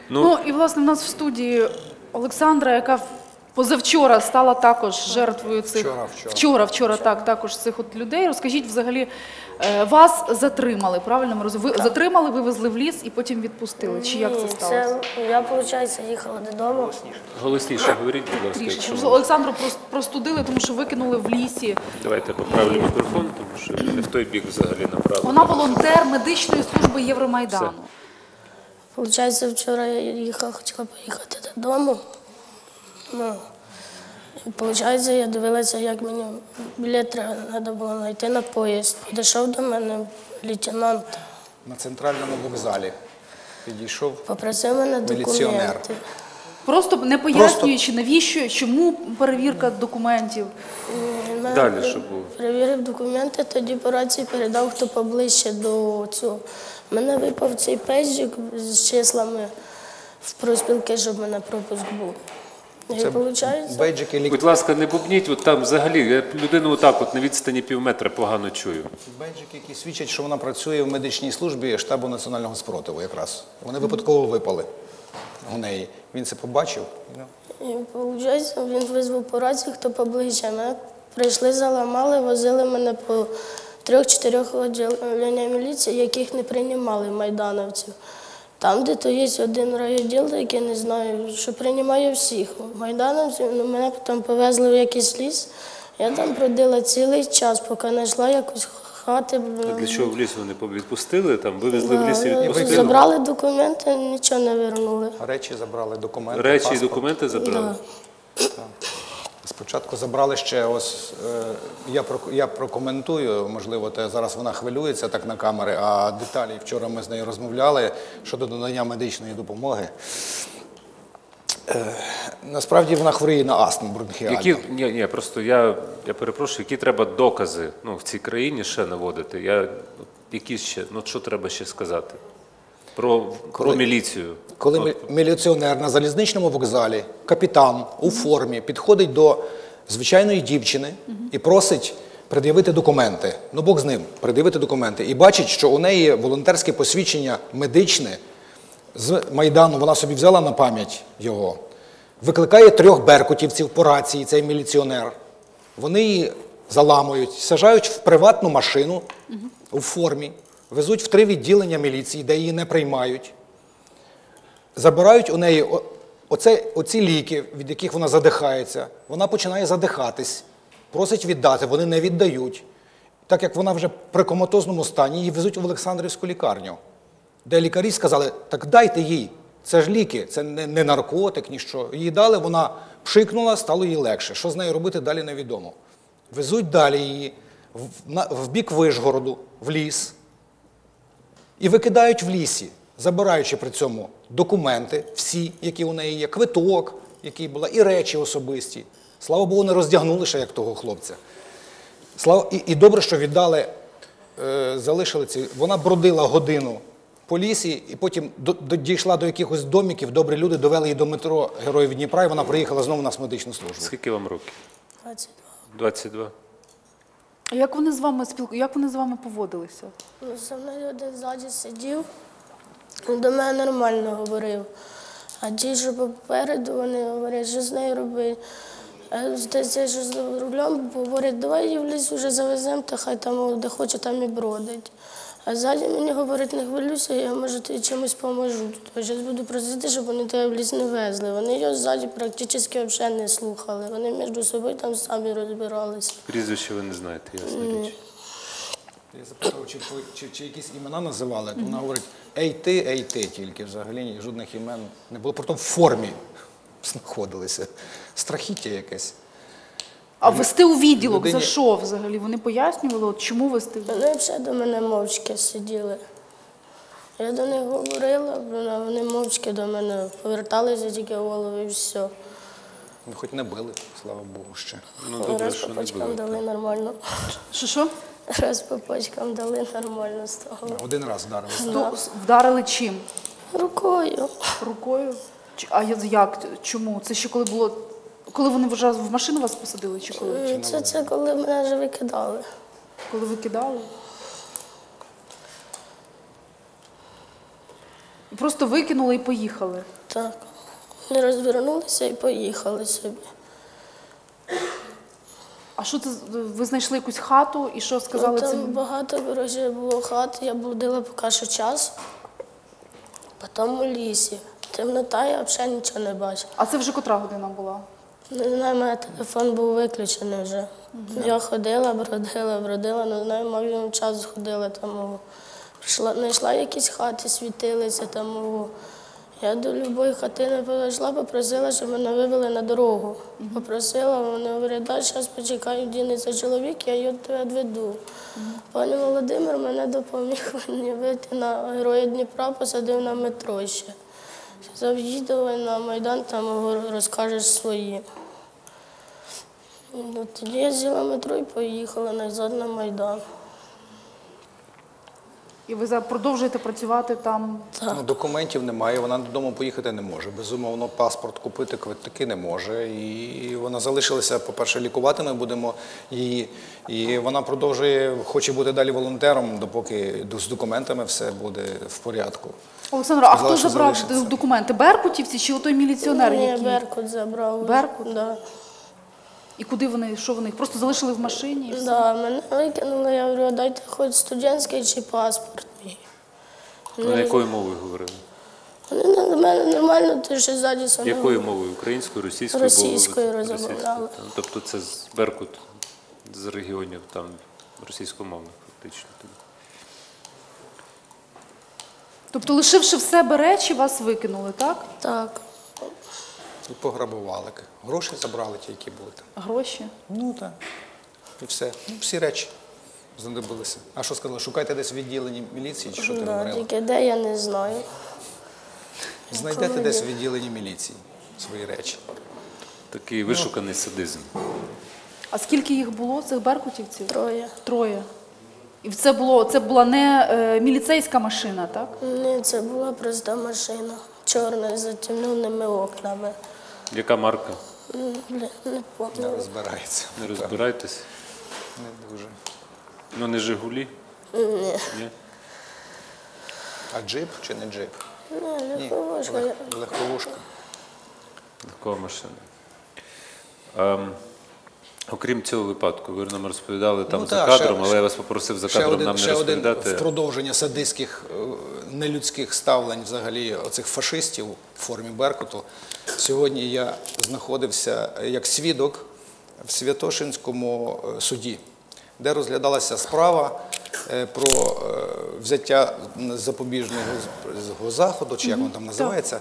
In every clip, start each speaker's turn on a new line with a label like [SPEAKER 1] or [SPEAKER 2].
[SPEAKER 1] Ну і, власне, в нас в студії Олександра, яка позавчора стала також жертвою цих... Вчора, також цих от людей. Розкажіть, взагалі, вас затримали, правильно ми розуміємо? Ви затримали, вивезли в ліс і потім відпустили. Чи як це сталося?
[SPEAKER 2] Я, виходить, їхала додому.
[SPEAKER 3] Голосніше говоріть, будь ласка.
[SPEAKER 1] Трішки. Олександру простудили, тому що викинули в лісі.
[SPEAKER 3] Давайте поправлю мікрофон, тому що не в той бік взагалі направлено.
[SPEAKER 1] Вона волонтер медичної служби Євромайдану.
[SPEAKER 2] Получається, вчора я хотіла поїхати додому. Получається, я дивилася, як мені білет треба було знайти на поїзд. Підійшов до мене лейтенант.
[SPEAKER 4] На центральному вокзалі підійшов
[SPEAKER 2] попросив мене
[SPEAKER 4] міліціонер.
[SPEAKER 2] документи.
[SPEAKER 1] Просто не пояснюючи, навіщо, чому перевірка документів.
[SPEAKER 3] Далі, що було?
[SPEAKER 2] Перевірив документи, тоді по рації передав, хто поближче до цього. Мене випав цей пейджик з числами в профспілки, щоб в мене пропуск був.
[SPEAKER 3] Будь ласка, не бубніть, от там взагалі, я людину отак от на відстані півметра погано чую.
[SPEAKER 4] Бейджики, які свідчать, що вона працює в медичній службі штабу національного спротиву якраз. Вони випадково випали у неї. Він це побачив.
[SPEAKER 2] І, виходить, він визвав по рації, хто поближче. Ми прийшли, заламали, возили мене по 3-4 відділення міліції, яких не приймали майдановців. Там, де то є один райвідділ, який не знаю, що приймає всіх майдановців. Мене потім повезли в якийсь ліс. Я там продила цілий час, поки знайшла якусь хати.
[SPEAKER 3] Для чого в ліс вони відпустили? Там вивезли в ліс і відпустили?
[SPEAKER 2] Забрали документи, нічого не вернули.
[SPEAKER 4] Речі забрали, документи,
[SPEAKER 3] речі
[SPEAKER 4] паспорт.
[SPEAKER 3] І документи забрали?
[SPEAKER 4] Так. Спочатку забрали ще, ось, я прокоментую, можливо, зараз вона хвилюється так на камери, а деталі, вчора ми з нею розмовляли щодо надання медичної допомоги. Насправді вона хворіє на астму бронхіальну.
[SPEAKER 3] Ні, просто я перепрошую, які треба докази в цій країні ще наводити? Які ще, що треба ще сказати? Про міліцію.
[SPEAKER 4] Коли міліціонер на залізничному вокзалі, капітан у формі, підходить до звичайної дівчини і просить пред'явити документи. Ну, Бог з ним, пред'явити документи. І бачить, що у неї волонтерське посвідчення медичне з Майдану, вона собі взяла на пам'ять його. Викликає 3 беркутівців по рації, цей міліціонер. Вони її заламують, саджають в приватну машину у формі. Везуть в 3 відділення міліції, де її не приймають. Забирають у неї оці ліки, від яких вона задихається. Вона починає задихатись, просить віддати, вони не віддають. Так як вона вже при коматозному стані, її везуть в Олександрівську лікарню, де лікарі сказали, так дайте їй, це ж ліки, це не наркотик, ніщо. Їй дали, вона пшикнула, стало їй легше. Що з нею робити, далі невідомо. Везуть далі її в бік Вишгороду, в ліс. І викидають в лісі, забираючи при цьому документи, всі, які у неї є, квиток, який була, і речі особисті. Слава Богу, не роздягнули ще, як того хлопця. І добре, що віддали, залишили ці. Вона бродила годину по лісі, і потім дійшла до якихось домиків, добрі люди довели її до метро Героїв Дніпра, і вона приїхала знову на медичну службу.
[SPEAKER 3] Скільки вам років?
[SPEAKER 2] 22.
[SPEAKER 3] 22.
[SPEAKER 1] А як вони з вами поводилися?
[SPEAKER 2] Зі мною один ззаді сидів, до мене нормально говорив. А ті, що попереду, вони говорять, що з нею робити. А те, що з рулем, говорять, давай її в ліс вже завеземо, та хай там, де хоче, там і бродить. А ззаді мені говорить, не хвилюйся, я, може, тобі чимось поможу. Я зараз буду просити, щоб вони тебе в ліс не везли. Вони його ззаді практично взагалі не слухали. Вони між собою там самі розбиралися.
[SPEAKER 3] Прізвище ви не знаєте, ясна річ.
[SPEAKER 4] Я запитав, чи якісь імена називали, то вона говорить, ей ти тільки, взагалі жодних імен не було, потім в формі знаходилися. Страхіття якесь.
[SPEAKER 1] А вести у відділок за що взагалі? Вони пояснювали, чому вести?
[SPEAKER 2] Вони взагалі до мене мовчки сиділи. Я до них говорила, вони мовчки до мене поверталися тільки голови і все.
[SPEAKER 4] Ну, хоч не били, слава Богу, ще.
[SPEAKER 2] Раз по пачкам дали нормально.
[SPEAKER 1] Що?
[SPEAKER 2] Раз по пачкам дали нормально з того.
[SPEAKER 4] Один раз вдарили.
[SPEAKER 1] Вдарили чим?
[SPEAKER 2] Рукою.
[SPEAKER 1] Рукою? А як? Чому? Це ще коли було... Коли вони вже в машину вас посадили, чи коли?
[SPEAKER 2] Це коли мене вже викидали.
[SPEAKER 1] Коли викидали? Просто викинули і поїхали.
[SPEAKER 2] Так. Вони розвернулися і поїхали собі.
[SPEAKER 1] А що це? Ви знайшли якусь хату і що сказали
[SPEAKER 2] Там
[SPEAKER 1] цим?
[SPEAKER 2] багато, коротше, було хат, я блудила поки що час, потім у лісі. Темнота, я взагалі нічого не бачила.
[SPEAKER 1] А це вже котра година була?
[SPEAKER 2] Не знаю, у мене телефон був виключений вже. Я ходила, бродила, не знаю, максимум час ходила там. Знайшла якісь хати, світилися там. Я до будь-якої хатини підійшла, попросила, щоб мене вивели на дорогу. Попросила, вони говорять, да, зараз почекаю, дінеться чоловік, я його тебе відведу. Пані Володимир мене допоміг мені вийти на Героя Дніпра, посадив на метро ще. Сказав, їдь давай на Майдан, там розкажеш свої. Ну, тоді я взяла метро і поїхала назад на Майдан.
[SPEAKER 1] І ви продовжуєте працювати там?
[SPEAKER 4] Ну, документів немає, вона додому поїхати не може. Безумовно, паспорт купити, квитки не може. І вона залишилася, по-перше, лікувати ми будемо її. І вона продовжує, хоче бути далі волонтером, допоки з документами все буде в порядку.
[SPEAKER 1] Олександр, а хто
[SPEAKER 4] Сказала, що
[SPEAKER 1] забрав
[SPEAKER 4] залишиться.
[SPEAKER 1] документи? Беркутівці чи отой міліціонер?
[SPEAKER 2] Ні,
[SPEAKER 1] який?
[SPEAKER 2] Беркут забрав.
[SPEAKER 1] Беркут?
[SPEAKER 2] Да.
[SPEAKER 1] І куди вони, що вони? Їх просто залишили в машині? І все?
[SPEAKER 2] Да, мене викинули, я говорю, дайте хоч студентський чи паспорт мій.
[SPEAKER 3] Ну, якою мовою говорили?
[SPEAKER 2] Вони на мене нормально, ти ще ззаді саме.
[SPEAKER 3] Якою мовою? Українською, російською?
[SPEAKER 2] Російською
[SPEAKER 3] Бо-
[SPEAKER 2] розмовляли.
[SPEAKER 3] російською, так. Тобто це з Беркут з регіонів там російськомовних фактично.
[SPEAKER 1] Тобто, лишивши в себе речі, вас викинули, так?
[SPEAKER 2] Так.
[SPEAKER 4] І пограбували. Гроші забрали ті, які були там.
[SPEAKER 1] Гроші.
[SPEAKER 4] Ну так. І все. Ну, всі речі знадобилися. А що сказали? Шукайте десь в відділенні міліції, чи що ти
[SPEAKER 2] Да,
[SPEAKER 4] говорила?
[SPEAKER 2] тільки де, я не знаю.
[SPEAKER 4] Знайдете десь в відділенні міліції свої речі.
[SPEAKER 3] Такий вишуканий садизм.
[SPEAKER 1] А скільки їх було, цих беркутівців?
[SPEAKER 2] Троє.
[SPEAKER 1] Троє. І це була не міліцейська машина, так?
[SPEAKER 2] Ні, це була проста машина. Чорна, з затемненими окнами.
[SPEAKER 3] Яка марка?
[SPEAKER 2] Блін, не
[SPEAKER 4] Не
[SPEAKER 2] пам'ятаю.
[SPEAKER 4] розбирається.
[SPEAKER 3] Не розбирайтесь.
[SPEAKER 4] Не дуже.
[SPEAKER 3] Ну не Жигулі?
[SPEAKER 2] Ні.
[SPEAKER 3] Ні?
[SPEAKER 4] А джип чи не джип?
[SPEAKER 2] Ні,
[SPEAKER 4] Ні,
[SPEAKER 2] легковушка.
[SPEAKER 4] легковушка.
[SPEAKER 3] Легкова машина. Окрім цього випадку, ви нам розповідали там
[SPEAKER 4] Ну,
[SPEAKER 3] за
[SPEAKER 4] так,
[SPEAKER 3] кадром,
[SPEAKER 4] ще-
[SPEAKER 3] але я вас попросив за кадром нам не
[SPEAKER 4] ще один
[SPEAKER 3] розповідати.
[SPEAKER 4] в продовження садистських, нелюдських ставлень взагалі оцих фашистів в формі Беркуту. Сьогодні я знаходився як свідок в Святошинському суді, де розглядалася справа про взяття запобіжного заходу, чи як воно там називається,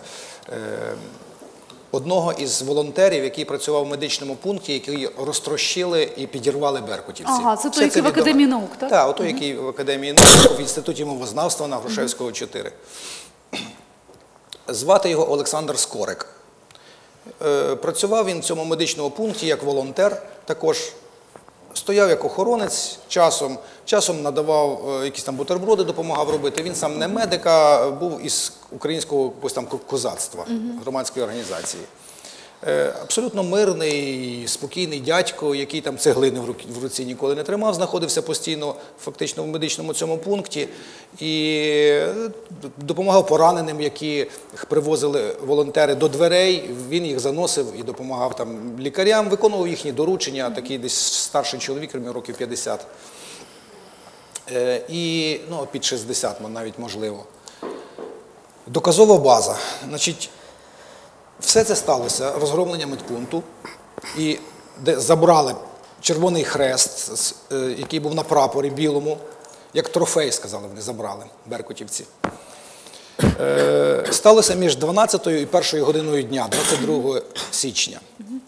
[SPEAKER 4] одного із волонтерів, який працював в медичному пункті, який розтрощили і підірвали беркутівці.
[SPEAKER 1] Ага, це той,
[SPEAKER 4] Все
[SPEAKER 1] який в
[SPEAKER 4] відомо.
[SPEAKER 1] Академії наук, так?
[SPEAKER 4] Так, той, який в Академії наук, в Інституті мовознавства на Грушевського 4. Звати його Олександр Скорик. Працював він в цьому медичному пункті як волонтер, також стояв як охоронець часом надавав якісь там бутерброди, допомагав робити. Він сам не медик, а був із українського якогось там козацтва, громадської організації. Абсолютно мирний, спокійний дядько, який там цеглини в руці ніколи не тримав, знаходився постійно фактично в медичному цьому пункті і допомагав пораненим, які привозили волонтери до дверей, він їх заносив і допомагав там лікарям, виконував їхні доручення, такий десь старший чоловік, років 50. І, ну, під 60 навіть можливо. Доказова база. Значить, все це сталося розгромлення медпункту, і де забрали Червоний Хрест, який був на прапорі білому, як трофей, сказали вони, забрали беркутівці. Сталося між 12 і 1 годиною дня, 22 січня.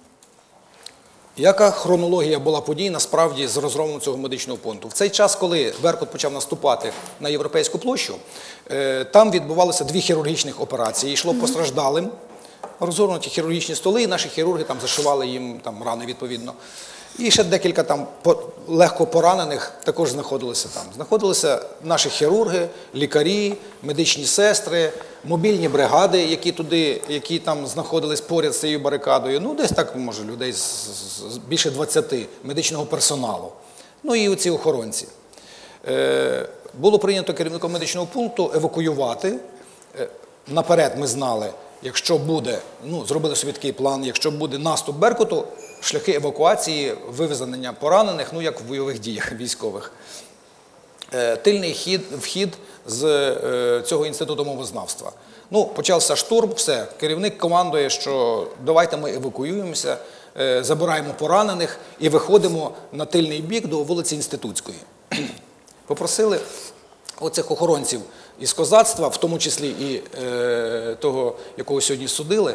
[SPEAKER 4] Яка хронологія була подій, насправді, з розгромом цього медичного пункту? В цей час, коли Беркут почав наступати на Європейську площу, там відбувалося 2 хірургічних операції, йшло постраждалим, розгорнуті хірургічні столи, і наші хірурги там зашивали їм там рани відповідно. І ще декілька там легко поранених також знаходилися там. Знаходилися наші хірурги, лікарі, медичні сестри, мобільні бригади, які там знаходились поряд з цією барикадою. Ну, десь так, може, людей більше 20 медичного персоналу. Ну і оці охоронці. Було прийнято керівником медичного пункту евакуювати наперед ми знали, якщо буде, зробили собі такий план, якщо буде наступ Беркуту, шляхи евакуації, вивезення поранених, як в бойових діях військових. Тильний вхід з цього інституту мовознавства. Почався штурм, все, керівник командує, що давайте ми евакуюємося, забираємо поранених і виходимо на тильний бік до вулиці Інститутської. Попросили оцих охоронців із козацтва, в тому числі і того, якого сьогодні судили,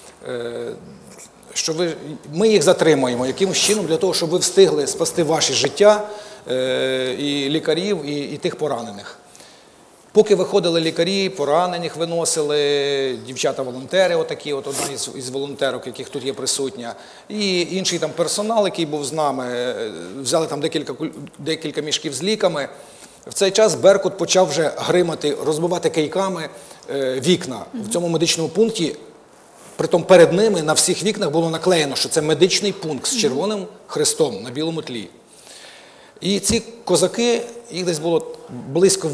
[SPEAKER 4] що ми їх затримаємо якимось чином для того, щоб ви встигли спасти ваші життя, і лікарів, і тих поранених. Поки виходили лікарі, поранених виносили, дівчата-волонтери, отакі, одна із волонтерок, яких тут є присутня, і інший там персонал, який був з нами, взяли там декілька мішків з ліками. В цей час Беркут почав вже гримати, розбивати кийками вікна в цьому медичному пункті. Притом перед ними на всіх вікнах було наклеєно, що це медичний пункт з червоним хрестом на білому тлі. І ці козаки, їх десь було близько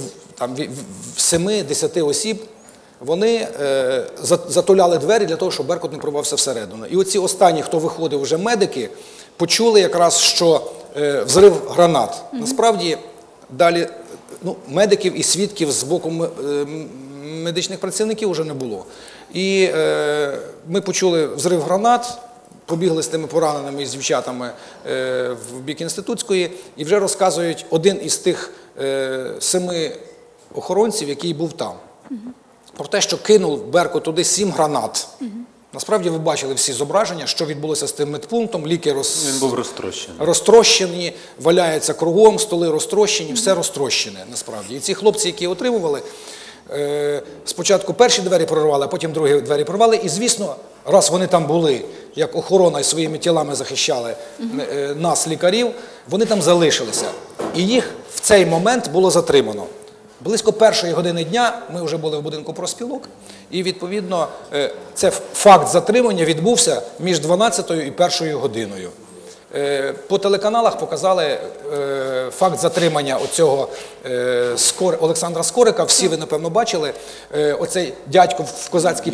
[SPEAKER 4] 7-10 осіб, вони затуляли двері для того, щоб Беркут не пробивався всередину. І оці останні, хто виходив, вже медики, почули якраз, що взрив гранат. Насправді, далі медиків і свідків з боку медичних працівників вже не було. І ми почули взрив гранат, побігли з тими пораненими і з дівчатами в бік Інститутської, і вже розказують один із тих 7 охоронців, який був там. Про те, що кинув Беркут туди 7 гранат. Насправді ви бачили всі зображення, що відбулося з тим медпунктом, ліки
[SPEAKER 3] Він був розтрощений.
[SPEAKER 4] Розтрощені, валяються кругом, столи розтрощені, все розтрощене насправді. І ці хлопці, які отримували, спочатку перші двері прорвали, а потім другі двері прорвали. І, звісно, раз вони там були, як охорона і своїми тілами захищали нас, лікарів, вони там залишилися. І їх в цей момент було затримано. Близько 1-ї години дня ми вже були в будинку профспілок, і, відповідно, це факт затримання відбувся між 12-ю і 1-ю годиною. По телеканалах показали факт затримання оцього Олександра Скорика. Всі ви, напевно, бачили. Оцей дядько в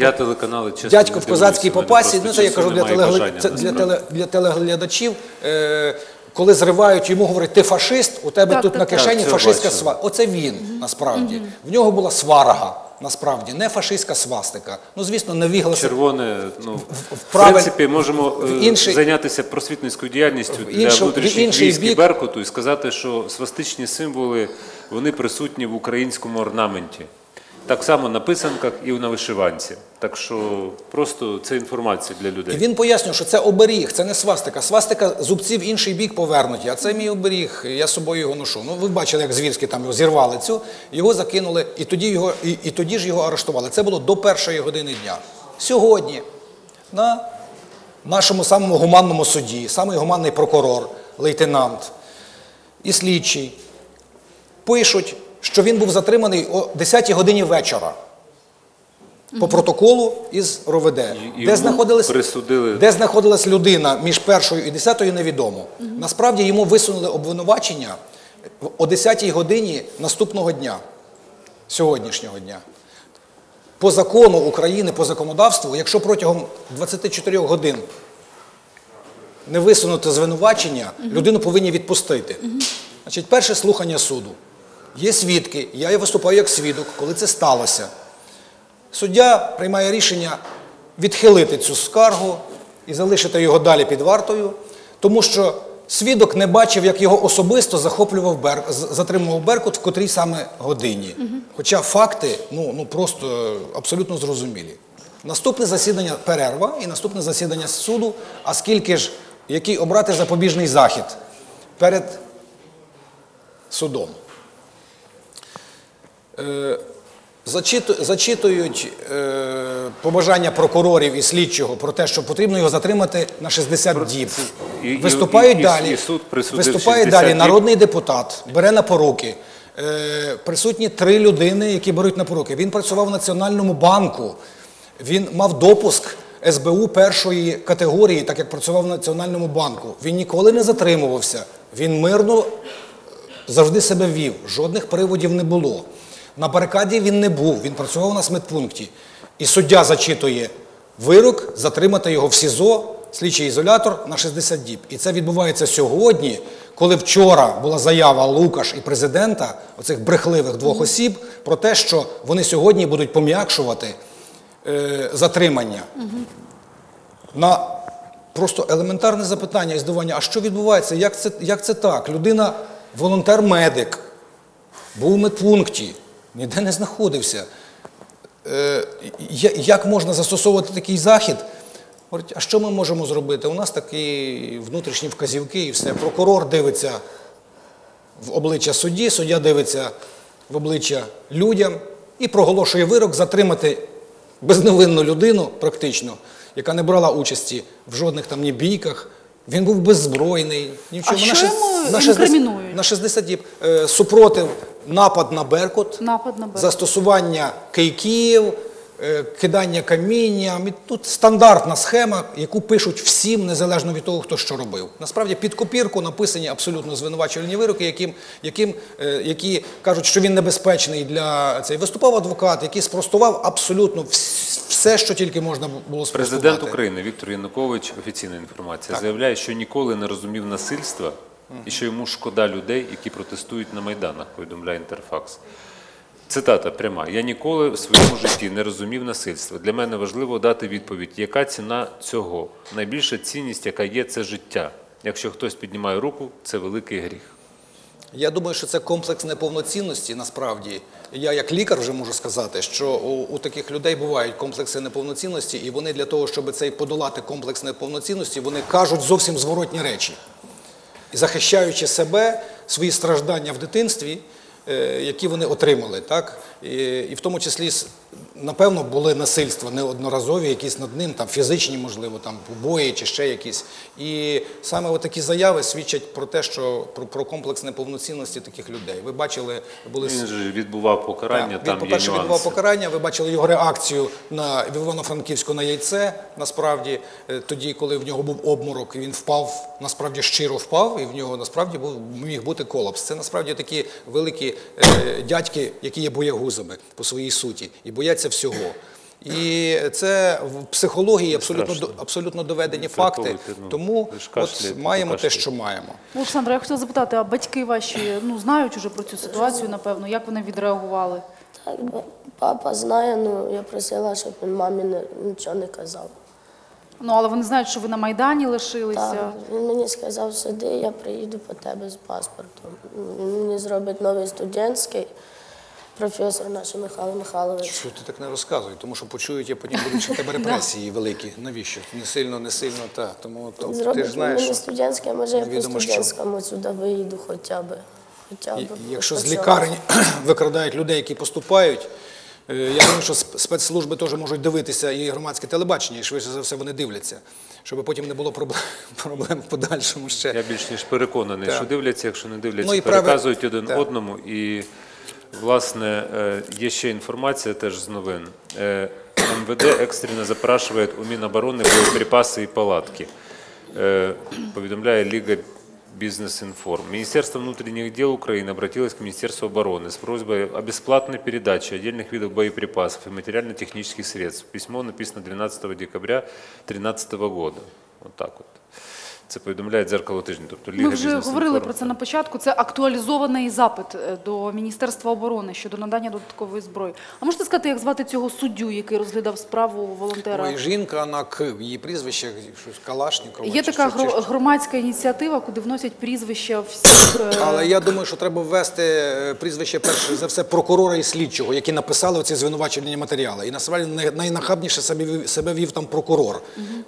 [SPEAKER 4] козацькій попасі, це я кажу для телеглядачів, коли зривають, йому говорять, ти фашист, у тебе тут на кишені фашистська свастика. Оце він, насправді. В нього була сварга, насправді, не фашистська свастика. Звісно, не віглася.
[SPEAKER 3] Червоне, в принципі, можемо зайнятися просвітницькою діяльністю для внутрішніх військ і Беркуту і сказати, що свастичні символи, вони присутні в українському орнаменті. Так само на писанках і на вишиванці. Так що просто це інформація для людей.
[SPEAKER 4] І він пояснює, що це оберіг, це не свастика. Свастика зубці в інший бік повернуті, а це мій оберіг, я з собою його ношу. Ви бачили, як звірськи там його зірвали його закинули, і тоді ж його арештували. Це було до 1-ї години дня. Сьогодні на нашому самому гуманному суді, самий гуманний прокурор, лейтенант і слідчий пишуть, що він був затриманий о 10-й годині вечора по протоколу із РОВД. Де знаходилась людина між 1-ю і 10-ю, невідомо. Насправді йому висунули обвинувачення о 10-й годині наступного дня, сьогоднішнього дня. По закону України, по законодавству, якщо протягом 24 годин не висунути звинувачення, людину повинні відпустити. Значить, перше слухання суду. Є свідки, я виступаю як свідок, коли це сталося. Суддя приймає рішення відхилити цю скаргу і залишити його далі під вартою, тому що свідок не бачив, як його особисто затримував Беркут в котрій саме годині. Хоча факти просто абсолютно зрозумілі. Наступне засідання – перерва, і наступне засідання суду, а скільки ж, який обрати запобіжний захід перед судом. Зачитують побажання прокурорів і слідчого про те, що потрібно його затримати на 60 діб. Виступає далі народний депутат, бере на поруки. Присутні 3 людини, які беруть на поруки. Він працював в Національному банку, він мав допуск СБУ 1-ї категорії, так як працював в Національному банку. Він ніколи не затримувався, він мирно завжди себе вів, жодних приводів не було. На барикаді він не був, він працював у нас в медпункті. і суддя зачитує вирок, затримати його в СІЗО, слідчий ізолятор на 60 діб. І це відбувається сьогодні, коли вчора була заява Лукаш і президента, оцих брехливих двох осіб, про те, що вони сьогодні будуть пом'якшувати затримання. На просто елементарне запитання і здивування, а що відбувається, як це так? Людина, волонтер-медик, був у медпункті, ніде не знаходився. Як можна застосовувати такий захід? Говорить, а що ми можемо зробити? У нас такі внутрішні вказівки і все. Прокурор дивиться в обличчя судді, суддя дивиться в обличчя людям і проголошує вирок затримати безневинну людину практично, яка не брала участі в жодних там ні бійках. Він був беззбройний. Ні в чому.
[SPEAKER 1] А що йому інкримінують?
[SPEAKER 4] На 60 діб. Супротив, напад на Беркут, застосування кийків, кидання камінням. Тут стандартна схема, яку пишуть всім, незалежно від того, хто що робив. Насправді під копірку написані абсолютно звинувачувальні вироки, які кажуть, що він небезпечний для цей. Виступав адвокат, який спростував абсолютно все, що тільки можна було спростувати.
[SPEAKER 3] Президент України Віктор Янукович, офіційна інформація, заявляє, що ніколи не розумів насильства і що йому шкода людей, які протестують на Майданах, повідомляє Інтерфакс. Цитата пряма. «Я ніколи в своєму житті не розумів насильства. Для мене важливо дати відповідь, яка ціна цього. Найбільша цінність, яка є, це життя. Якщо хтось піднімає руку, це великий гріх».
[SPEAKER 4] Я думаю, що це комплекс неповноцінності, насправді. Я як лікар вже можу сказати, що у таких людей бувають комплекси неповноцінності, і вони для того, щоб подолати комплекс неповноцінності, вони кажуть зовсім зворотні речі. І захищаючи себе, свої страждання в дитинстві, які вони отримали, так? І в тому числі, напевно, були насильства неодноразові, якісь над ним, там, фізичні, можливо, там, побої чи ще якісь. І саме такі заяви свідчать про те, що про комплекс неповноцінності таких людей. Ви бачили, були...
[SPEAKER 3] Він же відбував покарання, там є
[SPEAKER 4] по-перше,
[SPEAKER 3] нюанси.
[SPEAKER 4] відбував покарання, ви бачили його реакцію в Івано-Франківську на яйце, насправді, тоді, коли в нього був обморок, і він впав, насправді щиро впав, і в нього, насправді, міг бути колапс. Це, насправді, такі великі дядьки, які є боягузами по своїй суті, і бояться всього. І це в психології абсолютно доведені факти, тому маємо те, що маємо.
[SPEAKER 1] Олександра, я хотіла запитати, а батьки ваші знають уже про цю ситуацію, напевно, як вони відреагували?
[SPEAKER 2] Так, папа знає, я просила, щоб він мамі нічого не казав.
[SPEAKER 1] Але вони знають, що ви на Майдані лишилися.
[SPEAKER 2] Так, він мені сказав, сиди, я приїду по тебе з паспортом. Він мені зробить новий студентський, професор наш Михайло Михайлович.
[SPEAKER 4] Що ти так не розказуй, тому що почують, а потім будуть ще тебе репресії великі. Навіщо? Не сильно, так. Тому ти ж
[SPEAKER 2] Зробить
[SPEAKER 4] знаєш,
[SPEAKER 2] мені
[SPEAKER 4] що
[SPEAKER 2] студентське, може я по студентському сюди виїду хоча б.
[SPEAKER 4] Якщо з лікарень викрадають людей, які поступають, я думаю, що спецслужби теж можуть дивитися і громадське телебачення, і швидше за все вони дивляться, щоб потім не було проблем в подальшому ще.
[SPEAKER 3] Я більш ніж переконаний, що дивляться, якщо не дивляться, переказують один одному. І, власне, є ще інформація теж з новин. МВД экстренно запрашивает у Минобороны боеприпасы и палатки, повідомляє Лига Бизнес-Информ. Министерство внутренних дел Украины обратилось к Министерству обороны с просьбой о бесплатной передаче отдельных видов боеприпасов и материально-технических средств. Письмо написано 12 декабря 2013 года. Вот так вот. Це повідомляє «Дзеркало тижня». Тобто Ліга
[SPEAKER 1] Ми вже говорили про це на початку. Це актуалізований запит до Міністерства оборони щодо надання додаткової зброї. А можете сказати, як звати цього суддю, який розглядав справу волонтера?
[SPEAKER 4] Ой, жінка на К, її прізвище Калашнікова.
[SPEAKER 1] Є така громадська ініціатива, куди вносять прізвища всіх...
[SPEAKER 4] Але я думаю, що треба ввести прізвище, перш за все, прокурора і слідчого, які написали оці звинувачувальні матеріали. І насправді найнахабніше себе вів там прокурор,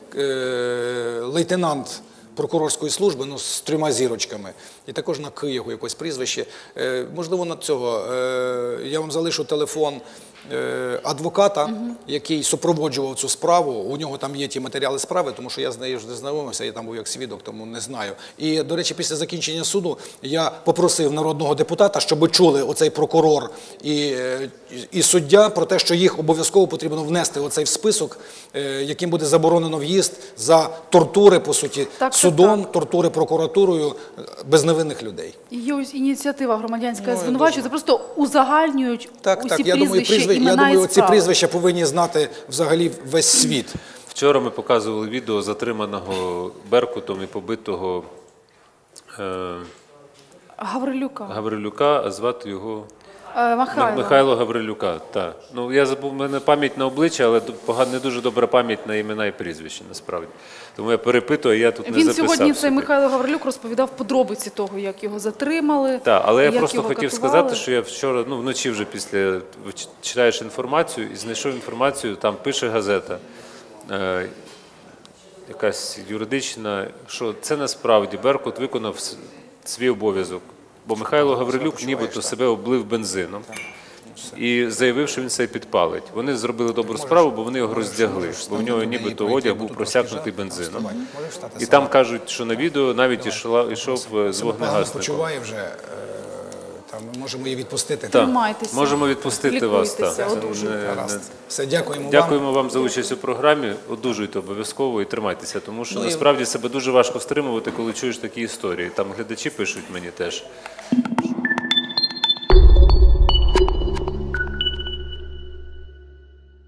[SPEAKER 4] лейтенант прокурорської служби, з 3 зірочками. І також на К його якось прізвище. Можливо, на цього. Я вам залишу телефон адвоката, який супроводжував цю справу. У нього там є ті матеріали справи, тому що я з нею вже знайомився, я там був як свідок, тому не знаю. І, до речі, після закінчення суду я попросив народного депутата, щоб чули оцей прокурор і суддя про те, що їх обов'язково потрібно внести оцей в список, яким буде заборонено в'їзд за тортури, по суті, судом, тортури прокуратурою безневинних людей.
[SPEAKER 1] Є ось ініціатива громадянська звинувачує, це просто узагальнюють усі прізвища імена і
[SPEAKER 4] думаю, ці
[SPEAKER 1] справи.
[SPEAKER 4] прізвища повинні знати взагалі весь світ.
[SPEAKER 3] Вчора ми показували відео затриманого Беркутом і побитого Гаврилюка, а звати його Михайло Гаврилюка. Так. Ну, я забув, в мене пам'ять на обличчя, але не дуже добра пам'ять на імена і прізвища, насправді. Тому я перепитую, а я тут не
[SPEAKER 1] Він
[SPEAKER 3] записав.
[SPEAKER 1] сьогодні, цей
[SPEAKER 3] собі.
[SPEAKER 1] Михайло Гаврилюк, розповідав подробиці того, як його затримали.
[SPEAKER 3] Так, але я
[SPEAKER 1] як
[SPEAKER 3] просто
[SPEAKER 1] його
[SPEAKER 3] хотів
[SPEAKER 1] катували.
[SPEAKER 3] сказати, що я вчора, вночі вже після читаєш інформацію і знайшов інформацію, там пише газета, якась юридична, що це насправді Беркут виконав свій обов'язок. Бо Михайло Гаврилюк нібито себе облив бензином і заявив, що він себе підпалить. Вони зробили добру справу, бо вони його роздягли, бо в нього нібито одяг був просякнутий бензином. І там кажуть, що на відео навіть йшов з вогнегасником.
[SPEAKER 4] Почуває вже, ми можемо її відпустити.
[SPEAKER 3] Так,
[SPEAKER 1] Тримайтеся.
[SPEAKER 3] можемо відпустити вас.
[SPEAKER 1] Лікуйтеся,
[SPEAKER 3] Так.
[SPEAKER 1] одужуйте.
[SPEAKER 4] Все, дякуємо вам.
[SPEAKER 3] Дякуємо вам за участь у програмі. Одужуйте обов'язково і тримайтеся, тому що насправді себе дуже важко стримувати, коли чуєш такі історії. Там глядачі пишуть мені теж.